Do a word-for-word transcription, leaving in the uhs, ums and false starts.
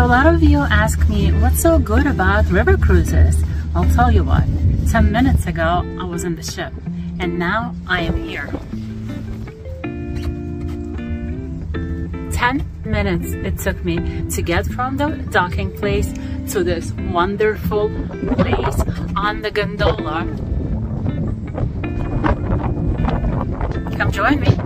So a lot of you ask me, what's so good about river cruises? I'll tell you what. ten minutes ago, I was in the ship, and now I am here. ten minutes it took me to get from the docking place to this wonderful place on the gondola. Come join me.